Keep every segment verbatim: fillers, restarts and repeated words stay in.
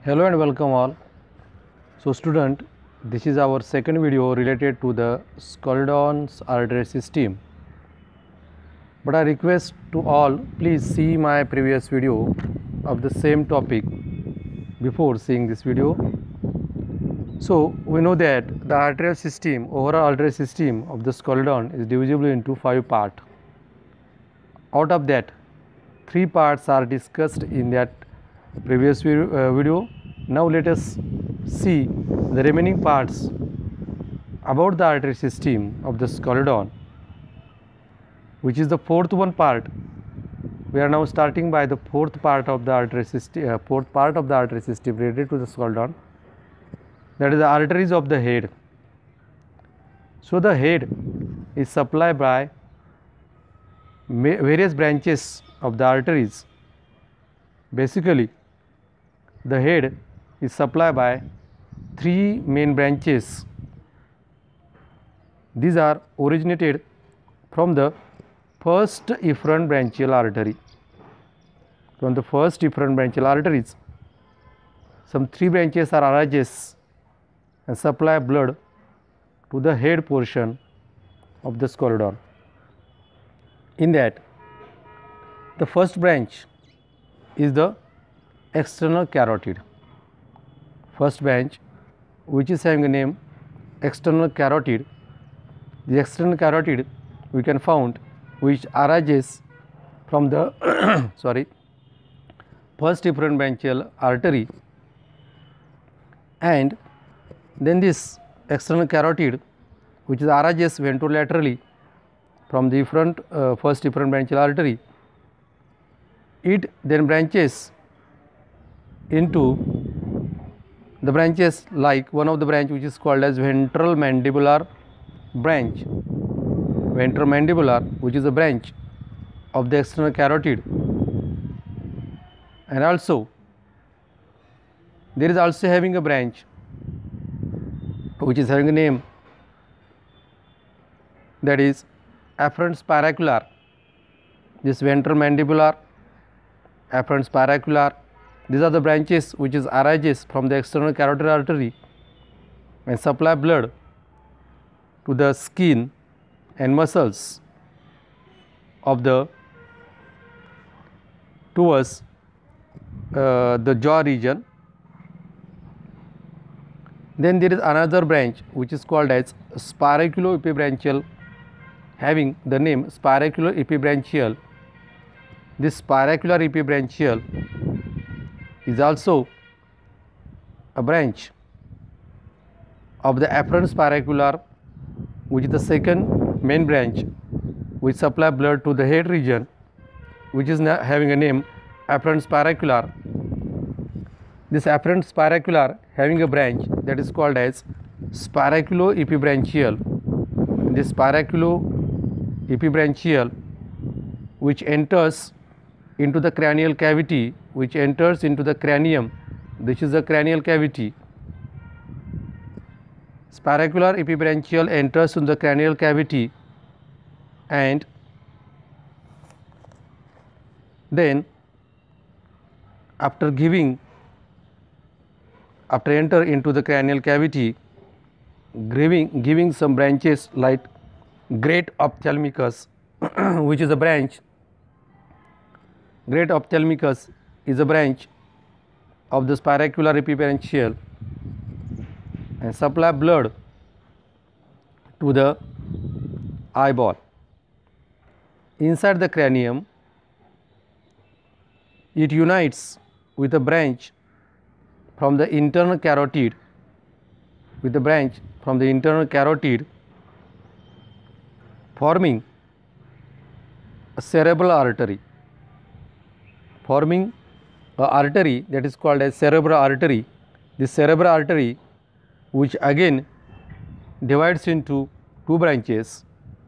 Hello and welcome all. So student, this is our second video related to the Scoledon's artery system. But I request to all, please see my previous video of the same topic before seeing this video. So we know that the arterial system, overall arterial system of the Scoledon is divisible into five parts. Out of that, three parts are discussed in that previous video. Now let us see the remaining parts about the artery system of the Scoledon, which is the fourth one part. We are now starting by the fourth part of the artery system, uh, fourth part of the artery system related to the Scoledon, that is the arteries of the head. So the head is supplied by various branches of the arteries. Basically, the head is supplied by three main branches. These are originated from the first efferent branchial artery. From the first efferent branchial arteries, some three branches are arises and supply blood to the head portion of the Scoledon. In that, the first branch is the external carotid. First branch, which is having a name external carotid. The external carotid we can found which arises from the sorry first efferent branchial artery, and then this external carotid which is arises ventrolaterally from the efferent uh, first efferent branchial artery, it then branches into the branches like one of the branch which is called as ventral mandibular branch. Ventral mandibular, which is a branch of the external carotid, and also there is also having a branch which is having a name, that is afferent spiracular. This ventral mandibular, afferent spiracular, these are the branches which is arises from the external carotid artery and supply blood to the skin and muscles of the towards uh, the jaw region. Then there is another branch which is called as spiraculo-epibranchial, having the name spiraculo-epibranchial. This spiracular-epibranchial is also a branch of the afferent spiracular, which is the second main branch which supply blood to the head region, which is having a name afferent spiracular. This afferent spiracular having a branch that is called as spiraculo-epibranchial. This spiraculo-epibranchial which enters into the cranial cavity, which enters into the cranium. This is the cranial cavity. Spiracular epibranchial enters into the cranial cavity, and then after giving after enter into the cranial cavity, giving giving some branches like great ophthalmicus which is a branch. Great ophthalmicus is a branch of the spiracular epibranchial and supply blood to the eyeball. Inside the cranium, it unites with a branch from the internal carotid, with the branch from the internal carotid, forming a cerebral artery. Forming an artery that is called as cerebral artery. This cerebral artery, which again divides into two branches.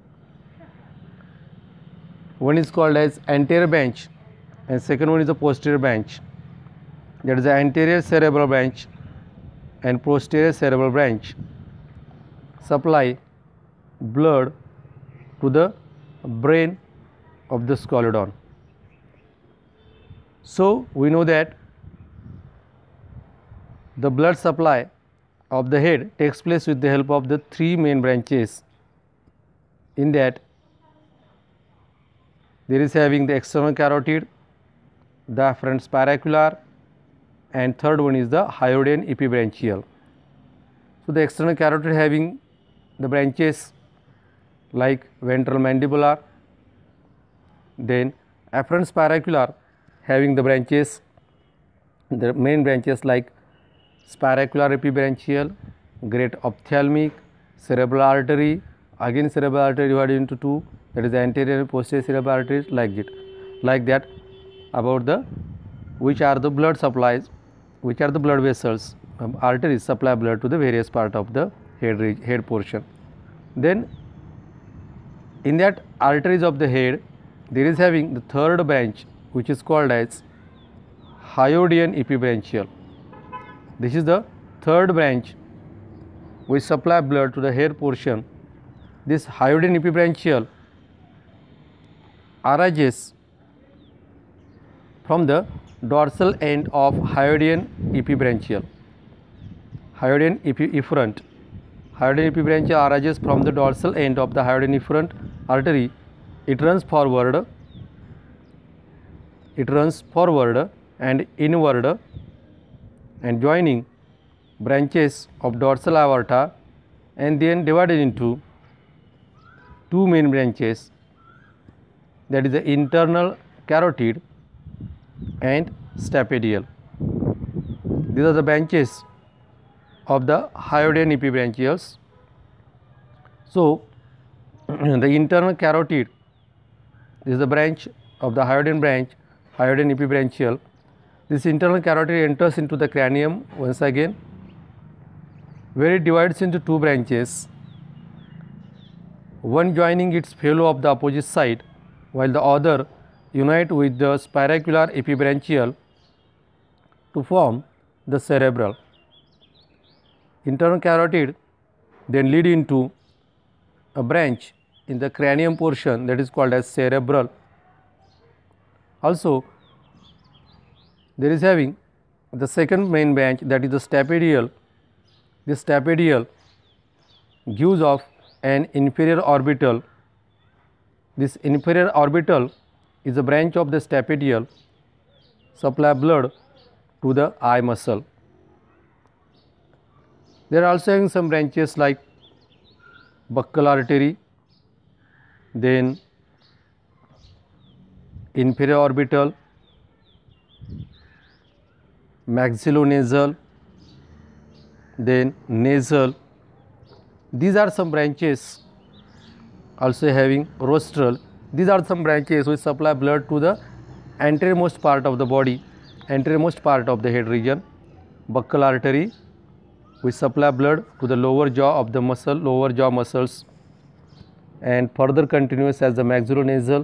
One is called as anterior branch and second one is the posterior branch. That is the anterior cerebral branch and posterior cerebral branch supply blood to the brain of the Scoledon. So we know that the blood supply of the head takes place with the help of the three main branches. In that, there is having the external carotid, the afferent spiracular, and third one is the hyoidean epibranchial. So, the external carotid having the branches like ventral mandibular, then afferent spiracular having the branches, the main branches like spiracular epibranchial, great ophthalmic, cerebral artery, again cerebral artery divided into two, that is the anterior and posterior cerebral arteries, like it, like that. About the which are the blood supplies, which are the blood vessels, um, arteries supply blood to the various part of the head head portion. Then in that arteries of the head, there is having the third branch which is called as hyoidean epibranchial. This is the third branch which supply blood to the head portion. This hyoidean epibranchial arises from the dorsal end of hyoidean epibranchial. Hyoidean efferent. Hyoidean epibranchial arises from the dorsal end of the hyoidean efferent artery. It runs forward, it runs forward and inward and joining branches of dorsal aorta and then divided into two main branches, that is the internal carotid and stapedial. These are the branches of the hyoidean epibranchials. So, the internal carotid, this is the branch of the hyoidean branch, hyoidean epibranchial. This internal carotid enters into the cranium once again, where it divides into two branches, one joining its fellow of the opposite side, while the other unite with the spiracular epibranchial to form the cerebral. Internal carotid then lead into a branch in the cranium portion, that is called as cerebral. Also, there is having the second main branch, that is the stapedial. This stapedial gives off an inferior orbital. This inferior orbital is a branch of the stapedial, supply blood to the eye muscle. There are also having some branches like buccal artery, then inferior orbital, maxillonasal, then nasal. These are some branches. Also having rostral. These are some branches which supply blood to the anteriormost part of the body, anteriormost part of the head region. Buccal artery, which supply blood to the lower jaw of the muscle, lower jaw muscles, and further continuous as the maxillonasal.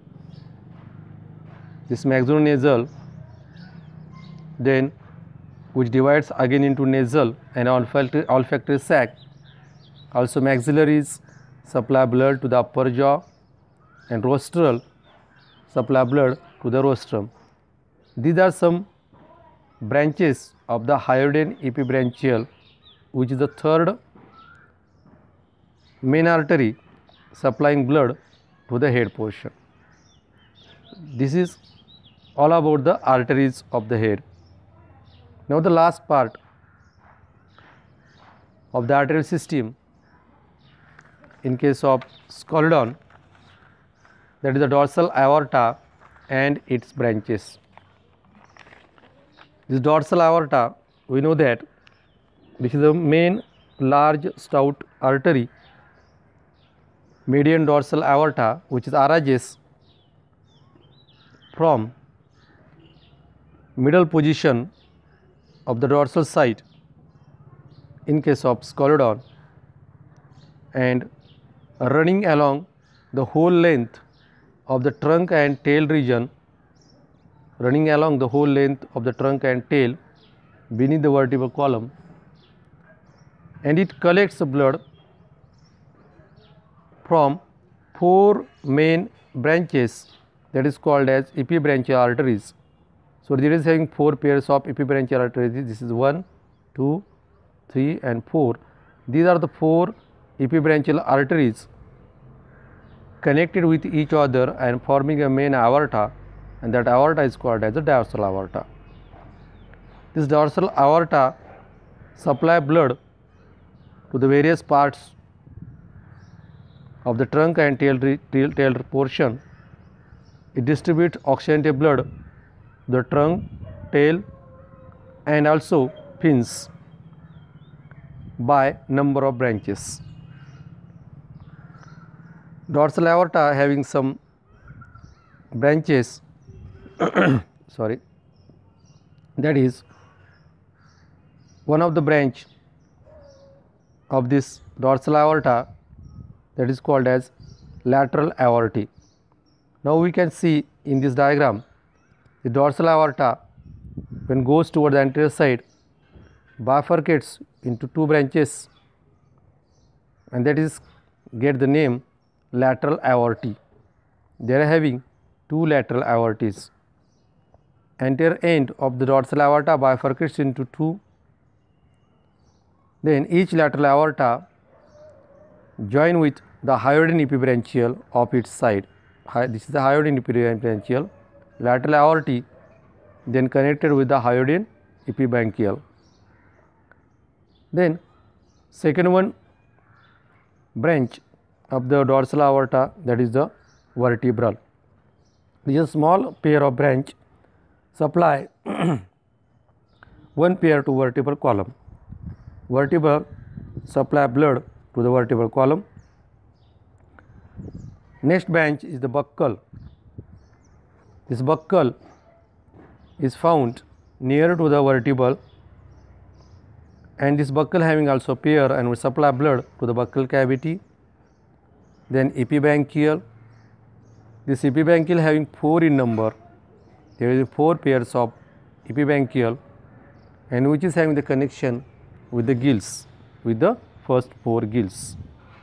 This maxillonasal then which divides again into nasal and olfactory, olfactory sac. Also maxillaries supply blood to the upper jaw, and rostral supply blood to the rostrum. These are some branches of the hyoidean epibranchial, which is the third main artery supplying blood to the head portion. This is all about the arteries of the head. Now the last part of the arterial system in case of Scoledon, that is the dorsal aorta and its branches. This dorsal aorta, we know that this is the main large stout artery, median dorsal aorta, which is arises from middle position of the dorsal side in case of Scoledon, and running along the whole length of the trunk and tail region, running along the whole length of the trunk and tail beneath the vertebral column, and it collects the blood from four main branches, that is called as epibranchial arteries. So, there is having four pairs of epibranchial arteries. This is one, two, three and four. These are the four epibranchial arteries connected with each other and forming a main aorta, and that aorta is called as the dorsal aorta. This dorsal aorta supply blood to the various parts of the trunk and tail, tail, tail portion. It distributes oxygenated blood to the trunk, tail and also fins by number of branches. Dorsal aorta having some branches sorry that is one of the branch of this dorsal aorta, that is called as lateral aorta. Now we can see in this diagram the dorsal aorta, when goes toward the anterior side, bifurcates into two branches, and that is get the name lateral aorta. They are having two lateral aortas. Anterior end of the dorsal aorta bifurcates into two. Then each lateral aorta join with the hyoidine epibranchial of its side. This is the hyoidine epibranchial. Lateral aorta then connected with the hyoidine epibranchial. Then second one branch of the dorsal aorta, that is the vertebral. This is a small pair of branch supply one pair to vertebral column. Vertebral supply blood to the vertebral column. Next branch is the buccal. This buccal is found near to the vertebral, and this buccal having also pair and will supply blood to the buccal cavity. Then epibranchial. This epibranchial having four in number. There is four pairs of epibranchial, and which is having the connection with the gills, with the first four gills.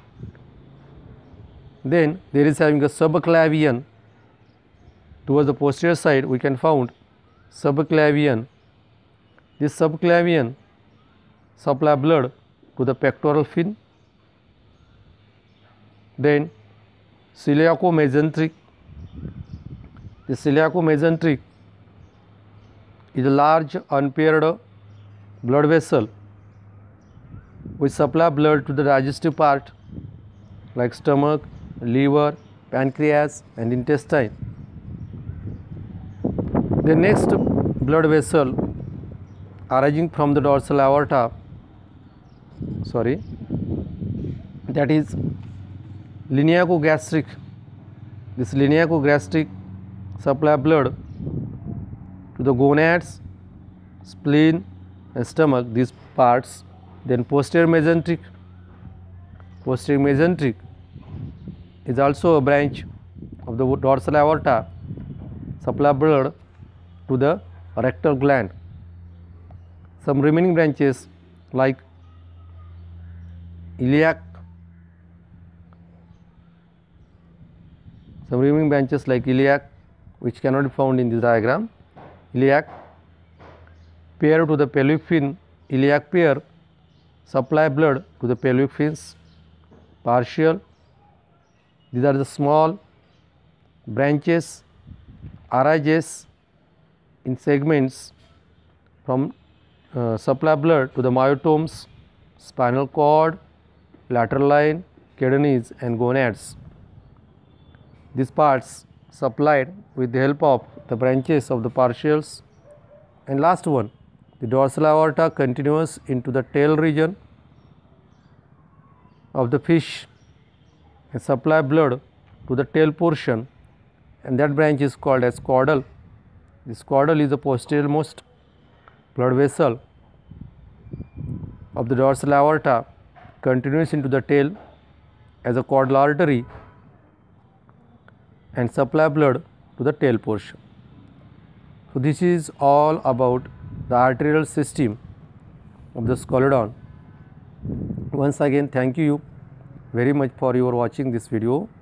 Then there is having a subclavian. Towards the posterior side we can found subclavian. This subclavian supply blood to the pectoral fin. Then ciliaco-mesenteric. The ciliaco-mesenteric is a large unpaired blood vessel which supply blood to the digestive part like stomach, liver, pancreas and intestine. The next blood vessel arising from the dorsal aorta, sorry, that is lineaco-gastric. This lineaco-gastric supply blood to the gonads, spleen and stomach, these parts. Then posterior mesenteric. Posterior mesenteric is also a branch of the dorsal aorta, supply blood to the rectal gland. Some remaining branches like iliac, some remaining branches like iliac which cannot be found in this diagram. Iliac pair to the pelvic fin, iliac pair supply blood to the pelvic fins. Partial, these are the small branches arises in segments from uh, supply blood to the myotomes, spinal cord, lateral line, kidneys and gonads. These parts supplied with the help of the branches of the partials. And last one, the dorsal aorta continues into the tail region of the fish and supply blood to the tail portion, and that branch is called as caudal. This caudal is the posterior most blood vessel of the dorsal aorta, continues into the tail as a caudal artery and supply blood to the tail portion. So this is all about the arterial system of the scolion. Once again, thank you very much for your watching this video.